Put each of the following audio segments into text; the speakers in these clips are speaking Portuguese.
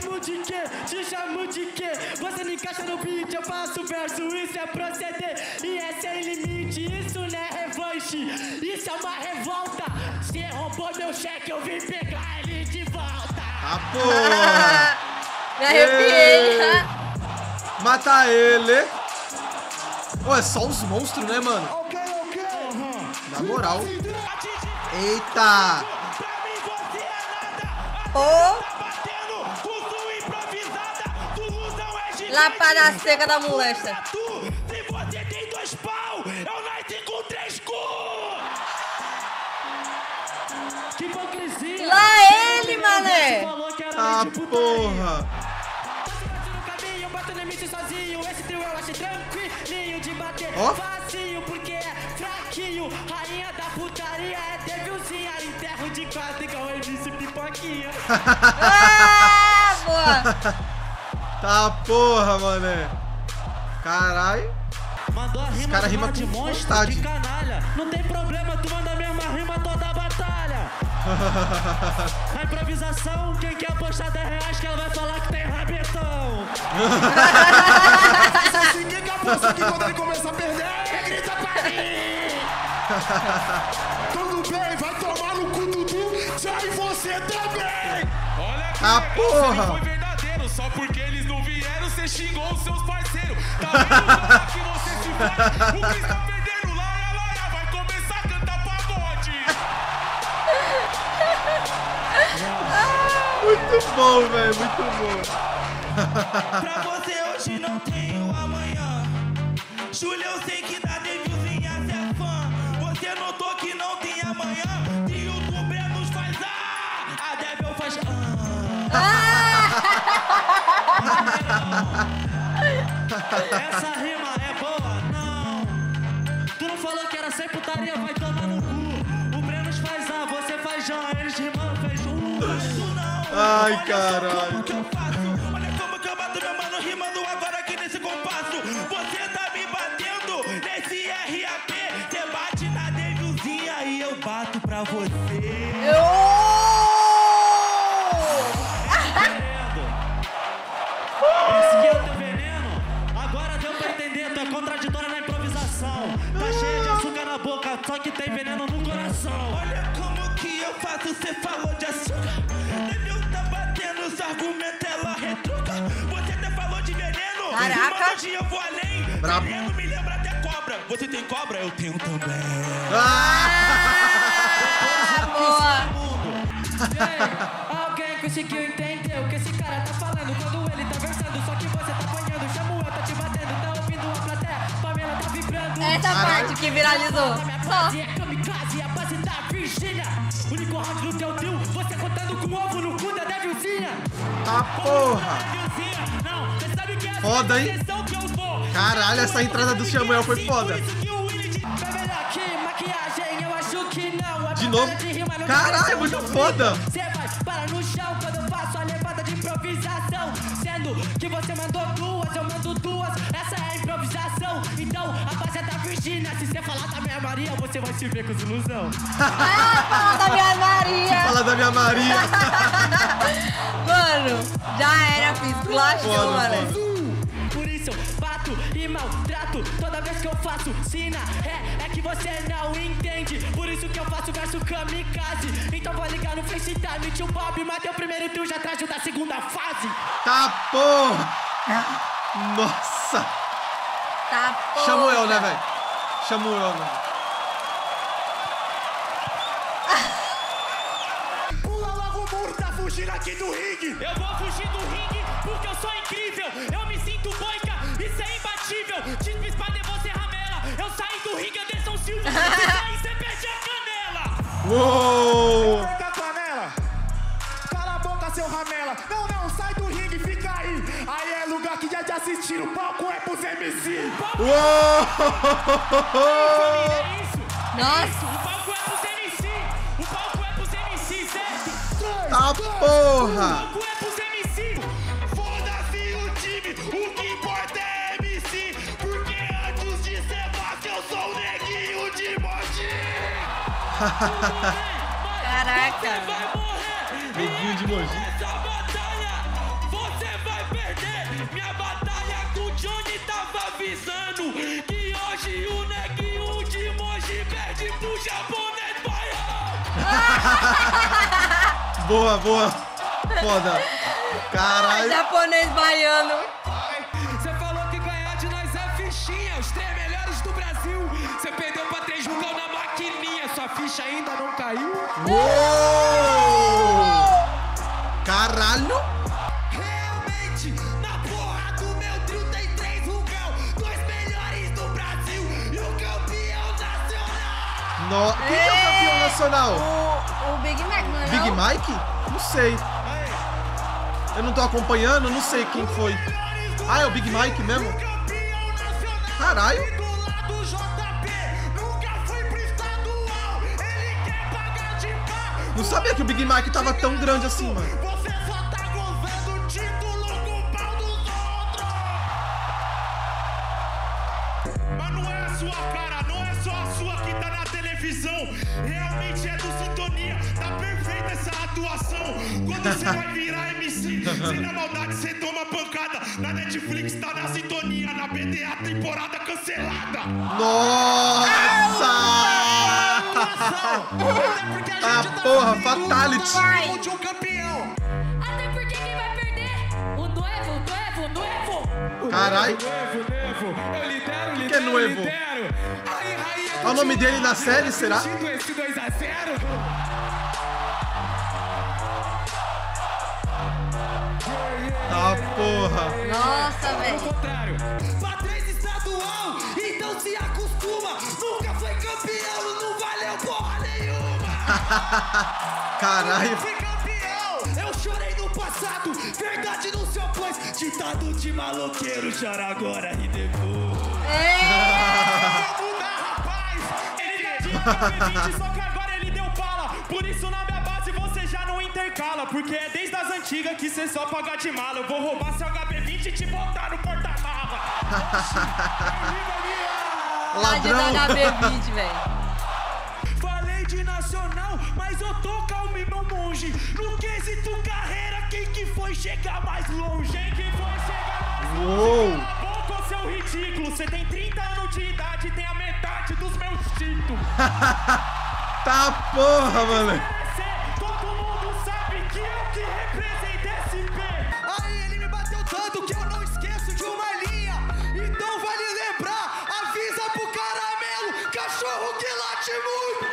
chamo de quê? Te chamo de quê? Você não encaixa no beat, eu faço verso. Isso é proceder e é sem limite. Isso não é revanche, isso é uma revolta. Se roubou meu cheque, eu vim pegar ele de volta. Ah, porra! Me arrepiei. Mata ele. Ô, é só os monstros, né, mano? Na moral. Eita! Lapada seca da molesta. Se você tem 2 pau, eu nasci com 3 cu. Que hipocrisia. Lá ele, mané. Ah, porra! Eu bato no limite sozinho, esse trio eu acho tranquilinho de bater. Ó. Facinho porque é fraquinho, rainha da putaria é devilzinha. Enterro de 4 igual MC Pipoquinha. Ah, boa. Tá porra, mané. Caralho. Mandou a rima cara de rima mano de com monstro, vontade. de canalha. Não tem problema, tu manda a mesma rima toda a batalha. A improvisação, quem quer apostar 10 reais que ela vai falar que tem rabetão. Se quem que aposta que quando ele começa a perder, ele grita pra mim. Tudo bem, vai tomar no cu, Dudu, já e você também. Olha que Ah, negócio porra. foi verdadeiro. Só porque eles não vieram, você xingou os seus parceiros. Tá vendo como que você se faz? O Cris tá perdendo, laia, vai começar a cantar pagode. Muito bom, velho. Muito bom. Pra você hoje não tenho amanhã. Júlia, eu sei que da Devilzinha cê é fã. Você notou que não tem amanhã. E o YouTube nos faz a Devil faz Essa rima é boa? Não. Tu não falou que era sem putaria, vai tomar no cu. O Brenos faz A, você faz Jan. Eles rimando, fez isso não. Ai, caralho. Que eu faço. Olha como que eu bato meu mano rimando agora aqui nesse compasso. Você tá me batendo nesse RAP. Você bate na Devilzinha e eu bato pra você. Esse que é o teu veneno. Agora deu pra entender, tu é contraditória na improvisação. Tá cheia de açúcar na boca, só que tem veneno no coração. Olha como que eu faço, cê falou de açúcar. Devil tá batendo, os argumentos ela retruca. Você até falou de veneno. Caraca. Hoje eu vou além. Brabo. Veneno me lembra até cobra. Você tem cobra? Eu tenho também. Boa. Alguém conseguiu entender o que esse cara tá falando quando ele tá versando? Só que você tá apanhando, Samuel tá te batendo, tá ouvindo a plateia, Pamela tá vibrando. Essa parte que viralizou. Minha Só. frase é kamikaze, a base da Virgínia. Único round do teu trio, você contando com ovo no cu da Devilzinha. Ah, porra. Devilzinha, não, você sabe que é Foda, hein? direção que eu vou. Caralho, essa entrada do Samuel foi foda. Por isso que o Willy vai melhor que maquiagem, eu acho que não. A De novo? batalha de rima não Caralho, parece muito um foda. Você vai para no chão quando eu faço a levada de improvisação. Sendo que você mandou 2, eu mando 2. Essa é a improvisação. Então a base é da Virgínia. Se você falar da minha Maria, você vai se ver com ilusão. Fala da minha Maria. Fala da minha Maria. Mano, já era, fiz glachou, Foda, mano. foda. Por isso eu bato e maltrato toda vez que eu faço sina. É que você não entende. Por isso que eu faço verso kamikaze. Então vou ligar no FaceTime. Tio Bob matei o primeiro trio, já traz o da segunda fase. Tá porra. Nossa. Tá porra. Samuel, né, velho? Samuel, né? Pula logo o muro, tá fugindo aqui do ringue. Eu vou fugir do ringue porque eu sou incrível. Eu me sinto boica, isso é imbatível. Tispa espada e você ramela. Eu saí do ringue, Anderson Silva. Se sair, você perde a canela. Uou. Perca a panela. Cala a boca, seu ramela. Não, não, sai do ringue, fica aí. Aí é lugar que já te assistiram. O palco é pros MC. Uou. É isso. Nossa. O palco é pros MC. O palco é pros MC, certo? Tá porra. O palco é pros MC. Foda-se o time, o que importa é MC. Porque antes de ser fácil, eu sou o neguinho de Mogi. Caraca. Vai morrer. Neguinho de Mogi. Essa batalha, vou Hoje o neguinho de Mogi perde pro japonês baiano. Boa, boa. Foda. Caralho. Japonês baiano. Você falou que ganhar de nós é fichinha, os 3 melhores do Brasil. Você perdeu pra 3 jogão na maquininha, sua ficha ainda não caiu? Uou! Caralho. Realmente, na porra do meu trio tem 3 rugão, 2 melhores do Brasil e o campeão nacional. Quem é o campeão nacional? O Big Mac, não é Big não? Mike? Não sei. Eu não tô acompanhando, não sei quem foi. Ah, é o Big Mike mesmo? Caralho. Não sabia que o Big Mike tava tão grande assim, mano. Você só tá gozando o título com o pau dos outros. Mas não é a sua cara, não é só a sua que tá na televisão. Realmente é do Sintonia, tá perfeita essa atuação. Quando você vai virar MC, sem na maldade você toma pancada. Na Netflix tá na Sintonia, na BDA temporada cancelada. Nossa! Ah, porra, fatality. De um campeão. Até porque quem vai perder? O Nuevo. Caralho. Eu lidero, que é Nuevo? Olha o nome dele na série, será? Esse 2-0. Ah, porra. Nossa, velho. Contrário. Patrícia estadual, então se acostuma. Nunca foi campeão, não valeu porra nenhuma. Caralho. Fui campeão, eu chorei no passado. Verdade não se opôs. Ditado de maloqueiro, chora agora e depois. Vou mudar, rapaz. Ele tinha KP20, só que agora ele deu bala. Por isso na minha base você já não intercala. Porque é desde as antigas que cê só paga de mala. Eu vou roubar seu HB20 e te botar no porta-mala. Ladrão. Da HB20, velho. Falei de nacional, mas eu tô calmo e meu monge. No quesito carreira, quem que foi chegar mais longe? Quem que foi chegar mais longe? Uou. Cala a boca, seu ridículo. Você tem 30 anos de idade e tem a metade dos meus títulos. Tá porra, mano. Todo mundo sabe que eu que represento SP. Aí ele me bateu tanto que eu não esqueço de uma linha. Então vale lembrar, avisa pro caramelo, cachorro que late muito.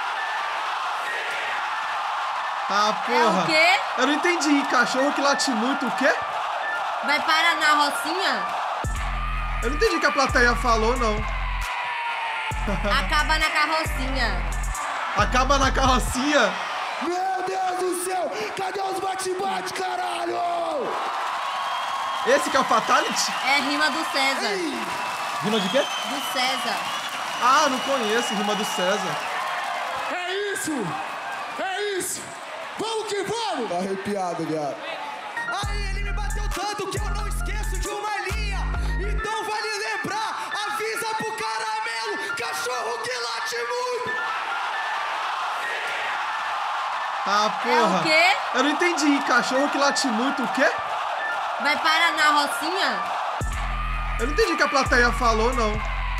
Tá porra. É o quê? Eu não entendi. Cachorro que late muito, o quê? Vai parar na Rocinha? Eu não entendi o que a plateia falou, não. Acaba na carrocinha. Acaba na carrocinha. Meu Deus do céu, cadê os bate-bate, caralho? Esse que é o Fatality? É rima do César. Rima de quê? Do César. Ah, não conheço. Rima do César. É isso! É isso! Vamos que vamos! Tá arrepiado, viado. Aí ele me bateu tanto que eu não esqueço de uma linha. Então vale lembrar, avisa pro caramelo, cachorro que late muito. Ah, porra. É o quê? Eu não entendi. Cachorro que late muito, o quê? Vai parar na Rocinha? Eu não entendi o que a plateia falou, não.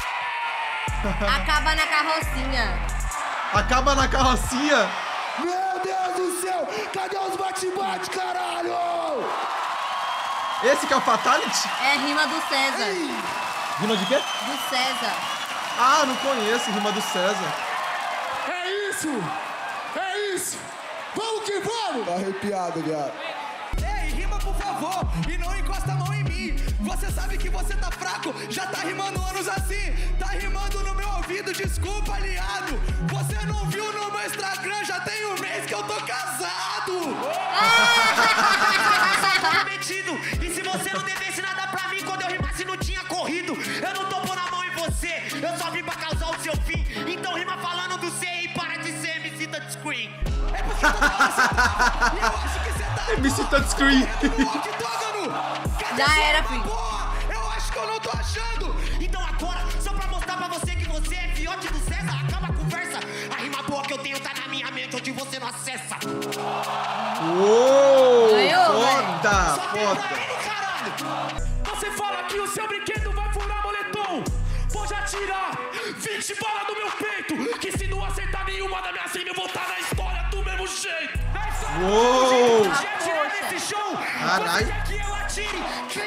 Acaba na carrocinha. Acaba na carrocinha. Meu Deus do céu, cadê os bate-bate, caralho? Esse que é o Fatality? É rima do César. Rima de quê? Do César. Ah, não conheço. Rima do César. É isso! É isso! Vamos que vamos! Tá arrepiado, viado. Ei, rima por favor, e não encosta a mão em mim. Você sabe que você tá fraco, já tá rimando anos assim. Tá rimando no meu ouvido, desculpa, aliado. Você não viu no meu Instagram, já tem um mês que eu tô casado. Prometido. E se você não devesse nada pra mim quando eu rimasse não tinha corrido. Eu não tô pondo a mão em você, eu só vim pra causar o seu fim. Então rima falando do C e para de ser MC touchscreen. É porque eu tô falando, e eu acho que você tá MC Touchscreen. Já era, filho. Porra, eu acho que eu não tô achando. Então agora, só pra mostrar pra você que você é fiote do César, acaba a conversa. A rima boa que eu tenho tá na minha mente, onde você não acessa. Uou! Ganhou, Foda, Só tem foda. pra ele, caralho. Você fala que o seu brinquedo vai furar moletom. Pô, pode atirar 20 balas no meu peito, que se não acertar nenhuma da minha cima, eu vou estar na história do mesmo jeito. Uou! Você atirar nesse show, Caralho. você quer que eu atire?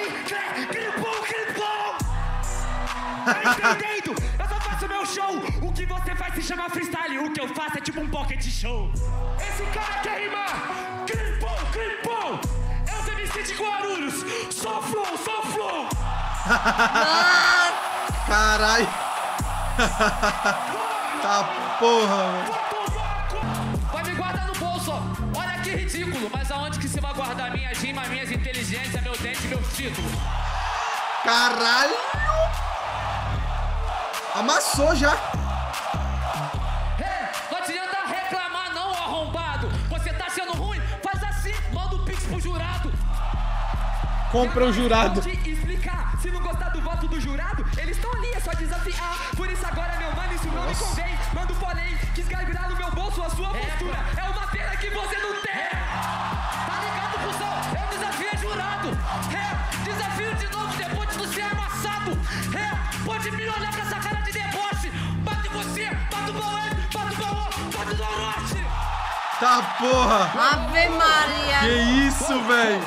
Gripão! Tá entendendo? Eu só faço meu show. O que você faz se chama freestyle. O que eu faço é tipo um pocket show. Esse cara quer rimar. Gripão. É os MC de Guarulhos. Só flow. Caralho. Tá porra, velho. Vai me guardar no bolso, ó. Olha que ridículo. Mas aonde que você vai guardar minhas rimas, minhas inteligências, meu dente e meus títulos? Caralho. Amassou já. Não adianta reclamar não, arrombado. Você tá sendo ruim? Faz assim, manda o pix pro jurado. Compra o jurado. Vou te explicar. Se não gostar do voto do jurado, eles estão ali, é só desafiar. Por isso agora, meu mano, isso não me convém. Manda o porém, quis gargurar no meu bolso a sua postura. É uma pena que você não tem. Tá ligado, cuzão? Eu desafiei jurado. Desafio de novo depois de você amassado. Pode me olhar com essa cara de deboche. Bate você, bate o Bauê, bate o Baú, bate o Noroeste. Tá porra. Ave Maria. Que isso, velho.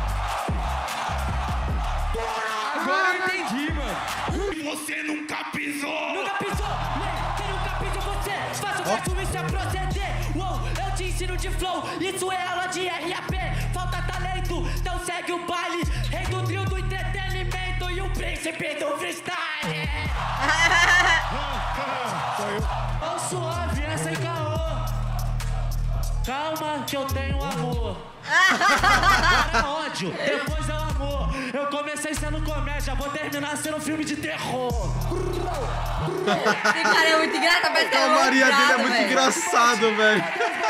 Agora eu entendi, mano. Você nunca pisou. Nunca pisou, quem nunca pisou você? Faço verso, isso é proceder. Uou, eu te ensino de flow, isso é aula de RAP. Falta talento, então segue o baile. Rei do trio do entretenimento e o príncipe do freestyle. Ó suave, essa é caô. Calma que eu tenho amor. Agora ódio, depois é o amor. Eu comecei sendo comédia, vou terminar sendo filme de terror. Esse cara é muito engraçado, parece que A é Maria dele é loucurado, muito velho. engraçado, velho.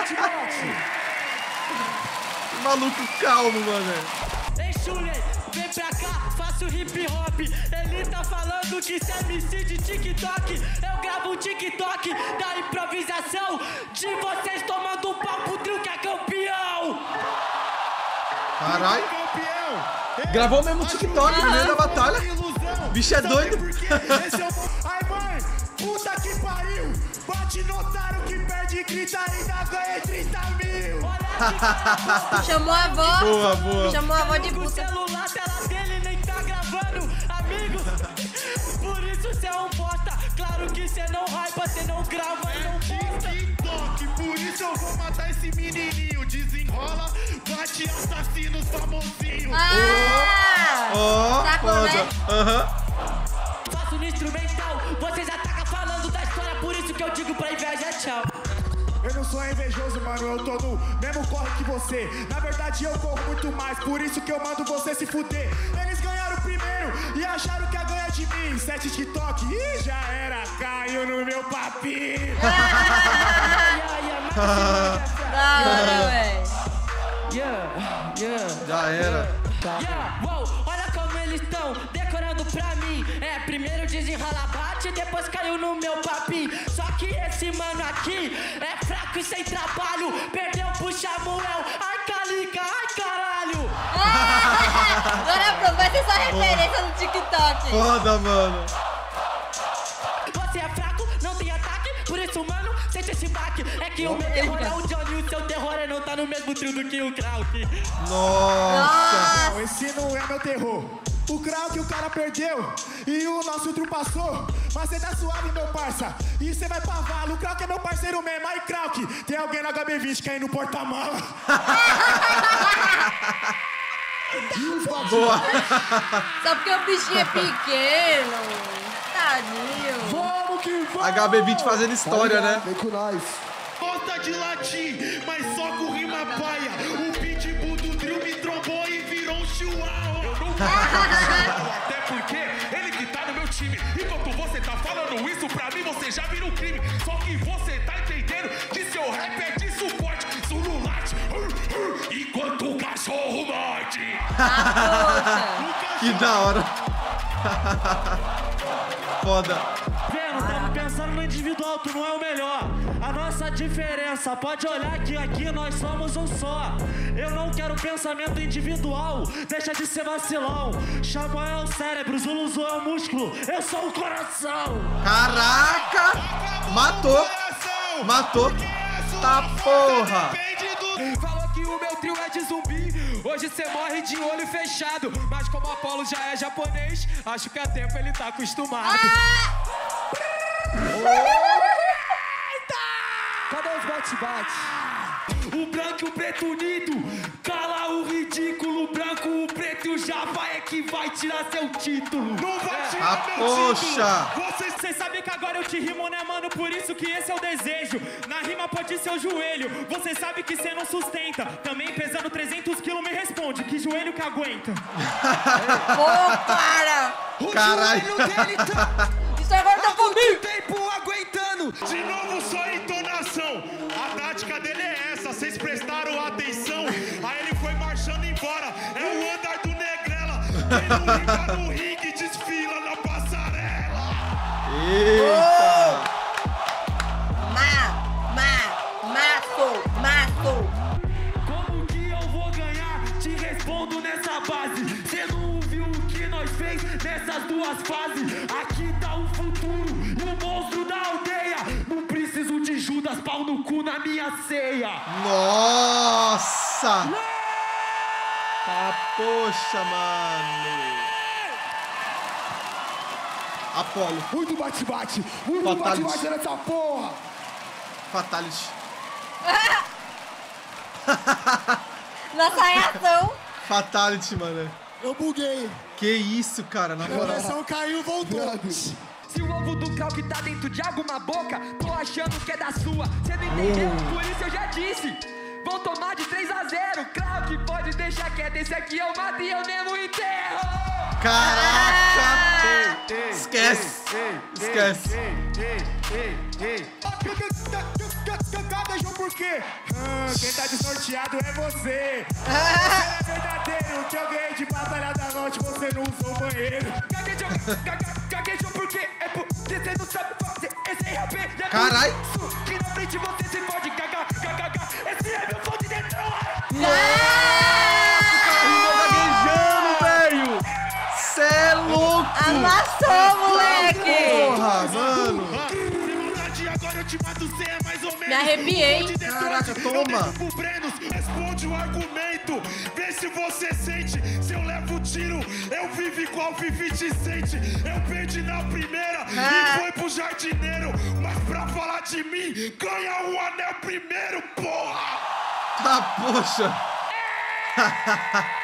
Maluco calmo, mano. Ei, Shuley, vem pra cá, faço hip hop. Ele tá falando que isso é MC de TikTok. Eu gravo um TikTok da improvisação de vocês tomando um pau pro trio que é campeão. Caralho. Campeão. Gravou mesmo o TikTok no meio da batalha. Bicho é doido. Ai, mãe, puta que pariu. Bate no otário que perde e grita, ainda ganha 30 mil. Chamou a avó. Boa. Chamou a avó de O puta. celular, tela dele nem tá gravando, amigo. Por isso cê é um bosta. Claro que cê não hypa, cê não grava e não posta. TikTok, por isso eu vou matar esse menininho. Desenrola, bate assassinos famosinhos. Ó, Sacou, né? foda. Aham. Faço no instrumental, você já tá falando da história, por isso que eu digo pra inveja tchau. Eu não sou invejoso, mano, eu tô no mesmo corre que você. Na verdade eu corro muito mais, por isso que eu mando você se fuder. Eles ganharam primeiro e acharam que ia ganhar de mim. 7 TikTok, ih, já era, caiu no meu papinho. Da hora, velho. Já era. Uou, olha como eles estão decorando pra mim. É, primeiro desenrola bate, depois caiu no meu papinho. Só que esse mano aqui é fraco e sem trabalho. Perdeu pro Samuel, ai calica, ai caralho. Agora pronto, vai ser só referência no TikTok. Foda, mano. Você é fraco, não tem ataque, por isso, mano, sente esse baque. É que o meu terror é o Johnny, o seu terror é não tá no mesmo trio do que o Krauk. Nossa. Não, esse não é meu terror. O Krauk o cara perdeu e o nosso trio passou. Mas cê tá suave, meu parça, e cê vai pra vala. O Krauk é meu parceiro mesmo. Aí, Krauk, tem alguém na HB20 caindo no porta-mala. Boa. Só porque o bichinho é pequeno. Tadinho. Vamos que vamos! HB20 fazendo história, né? Vem com nós. Gosta de latir, mas só com rima paia. O pitbull do trio me trombou e virou um chihuahua. Eu não até porque ele que tá no meu time. Enquanto você tá falando isso, pra mim você já vira um crime. Só que você tá entendendo que seu rap é de suporte. Zulu late, enquanto o cachorro morde. Que da hora. Foda. Vendo, tamo pensando no individual, tu não é o melhor. a nossa diferença. Pode olhar que aqui nós somos um só. Eu não quero pensamento individual, deixa de ser vacilão. Xamã é o cérebro, Zuluzu é o músculo, eu sou o coração. Caraca! Matou! Matou! Tá porra! Falou que o meu trio é de zumbi, hoje cê morre de olho fechado. Mas como o Apolo já é japonês, acho que a tempo ele tá acostumado. Cadê os bate-bate? O branco e o preto unido, cala o ridículo. O branco, o preto e o Java é que vai tirar seu título. Não vai tirar meu poxa! título. Cê sabe que agora eu te rimo, né, mano? Por isso que esse é o desejo. Na rima pode ser o joelho. Você sabe que cê não sustenta. Também pesando 300 quilos me responde. Que joelho que aguenta? Ô, para! Caralho! Isso agora tá comigo! Tempo aguentando. De novo, só entonação. A tática dele é essa. Vocês prestaram atenção. Aí ele foi marchando embora. É o andar do Negrela. Quem não rima no ringue desfila na passarela. Eita! Mato! Como que eu vou ganhar? Te respondo nessa base. Cê não viu o que nós fez nessas duas fases? Aqui tá o futuro e o monstro da aldeia. Não preciso de Judas, pau no cu na minha ceia. Nossa! Tá poxa, mano! Apolo. Muito bate-bate. Muito Fatality. bate-bate nessa porra. Fatality. Nossa reação! Fatality, mano. Eu buguei. Que isso, cara, na A moral. pressão caiu, voltou. Se o ovo do Krauk tá dentro de alguma boca, tô achando que é da sua. Cê não entendeu? Por isso eu já disse. Vão tomar de 3-0. Krauk pode deixar quieto. Esse aqui eu mato e eu mesmo enterro. Caraca! Esquece! Esquece! Beijou por quê? Quem tá desnorteado é você. Você é verdadeiro. Que eu ganhei de batalha da noite, você não usou o banheiro. Gaguejou por quê? É porque você não sabe fazer esse RP. Carai! Que na frente você se pode cagar. Esse é meu fã de Detroit. Velho! Cê é louco! Amassou, moleque! Porra, mano! Agora eu te mato, cê é mais ou menos. Me arrepiei. Caraca, toma! Responde o argumento, vê se você sente. Se eu levo tiro, eu vivo igual Vivi te sente. Eu perdi na primeira e foi pro jardineiro. Mas pra falar de mim, ganha o anel primeiro, porra! Tá poxa!